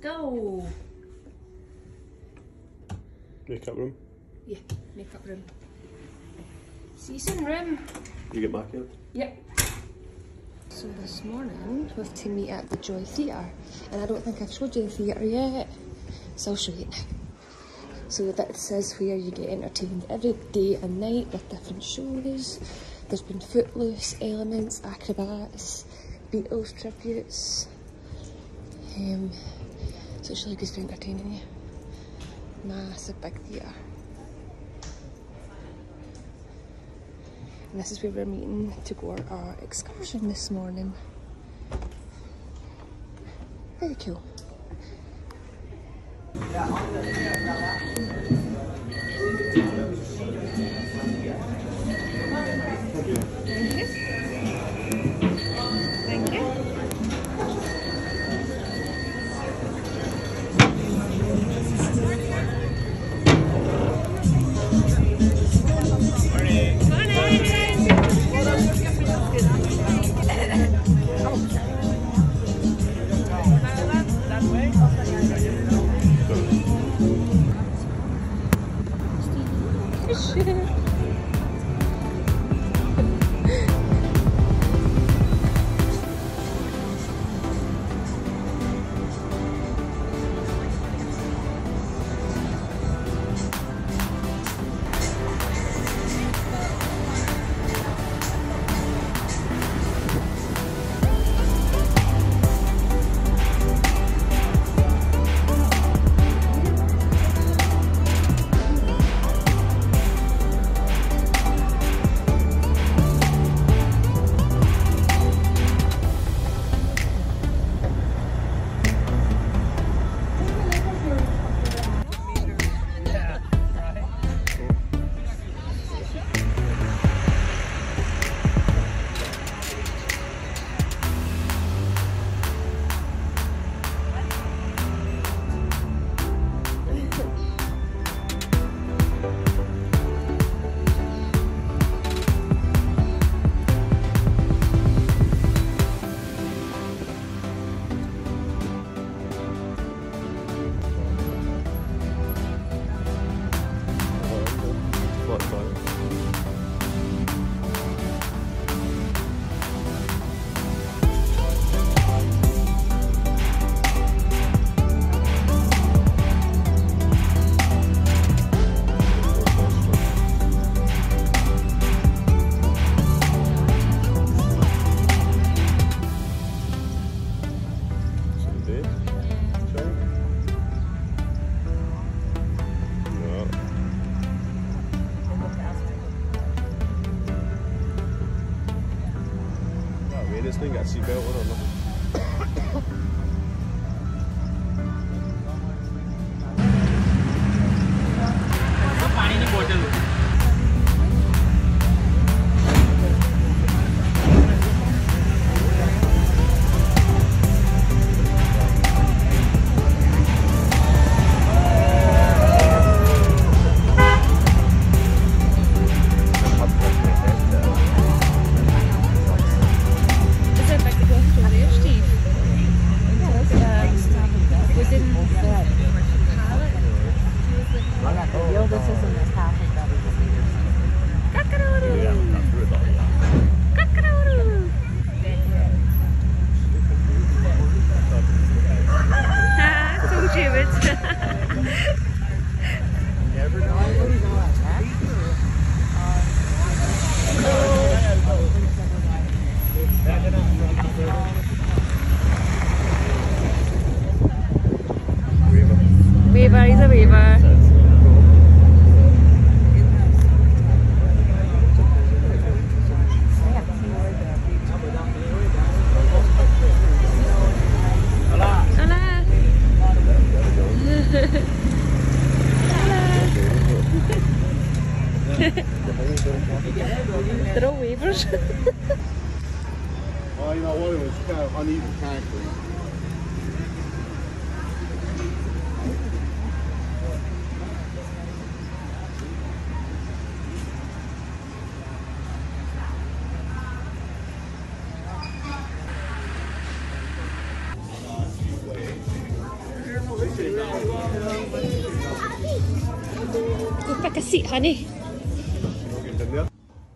go. Makeup room. Yeah, makeup room. Season room. You get maquilled? Yep. So this morning we have to meet at the Joy Theatre, and I don't think I've showed you the theatre yet, so I'll show you now. So that says where you get entertained every day and night with different shows. There's been Footloose, Elements, Acrobats, Beatles tributes. So it's really good for entertaining you. Massive big theatre. And this is where we're meeting to go on our excursion this morning. Very cool. This thing got a seatbelt on or nothing? Weaver, he's a weaver. They're all weavers. Oh, you know what? It was kind of uneven concrete. take a seat, honey? Get in there.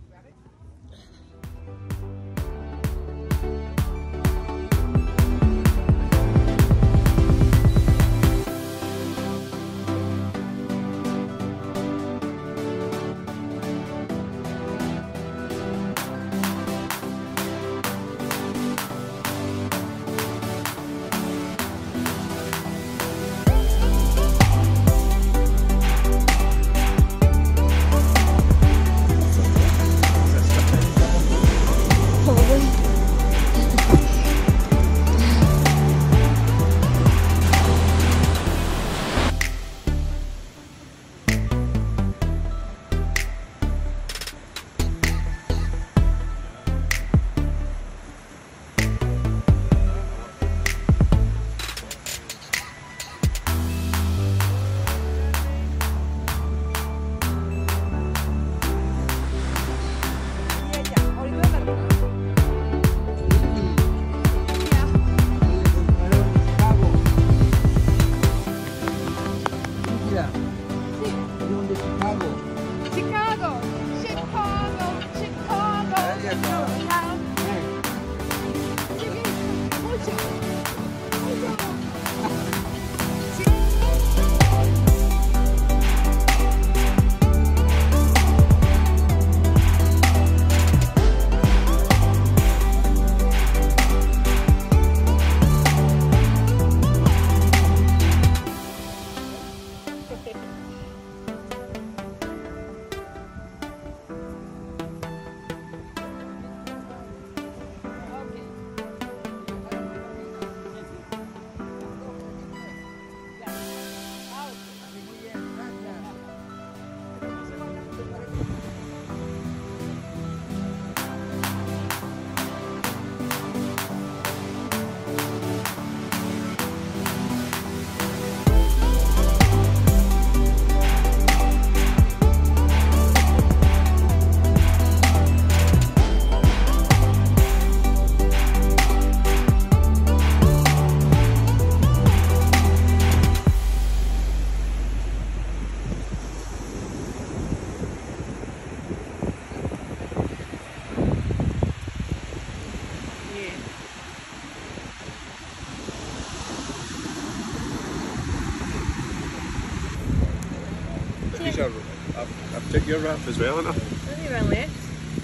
I've took your wrap as well, haven't I? Have you run left?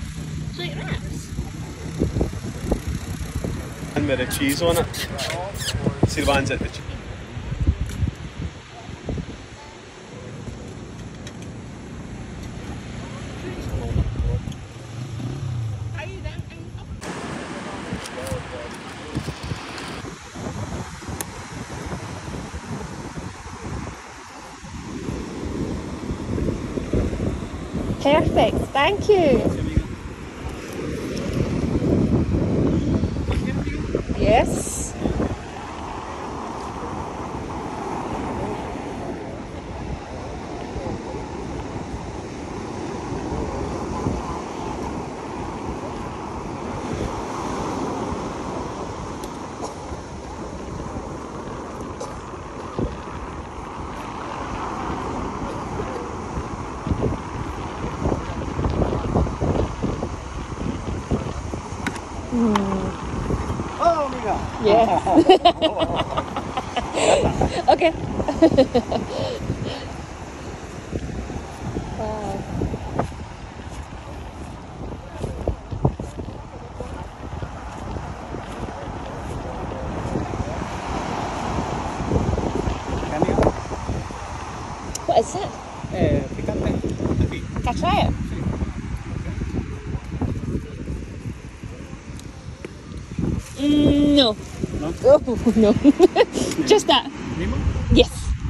Like wraps? And with the cheese on it. See the ones at the cheese. Perfect, thank you. Yes. Oh, amiga. Yes. Okay. Wow. What is it? Picante. Can I try it? No. No? Oh, no. Just that. Lima? Yes.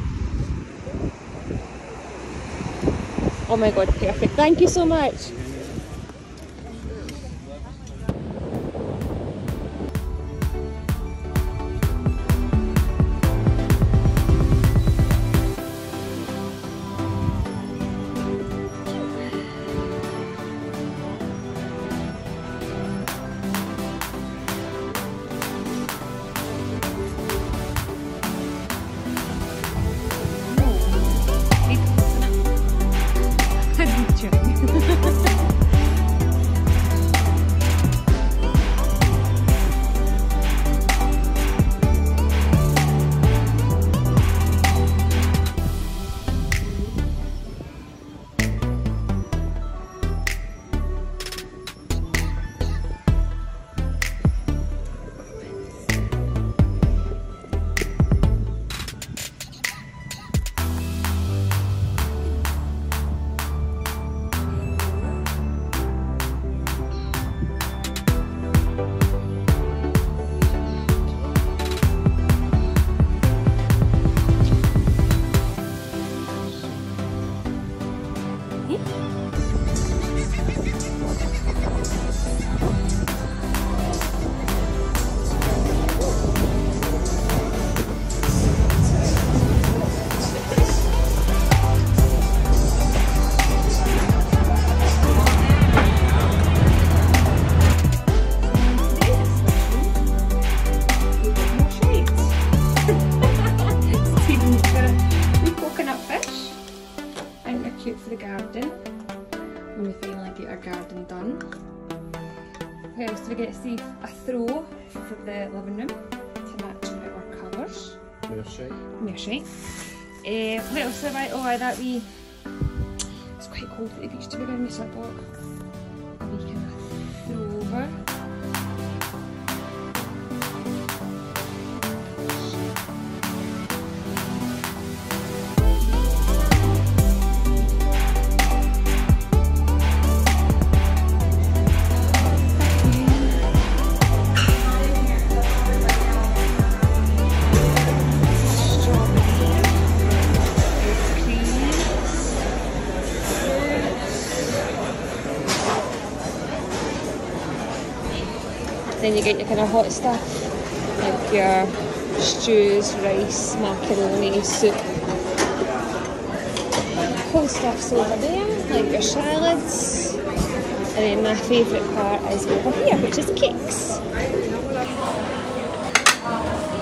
Oh my god, perfect. Thank you so much. me. For the garden when we finally get our garden done. What else do we get to see? A throw for the living room to match our colours. Meershite. What else have I? Oh, that wee. It's quite cold at the beach to be honest, so I bought a wee kind of throw over. Then you get your kind of hot stuff, like your stews, rice, macaroni, soup. Cold stuff's over there, like your salads. And then my favourite part is over here, which is the cakes.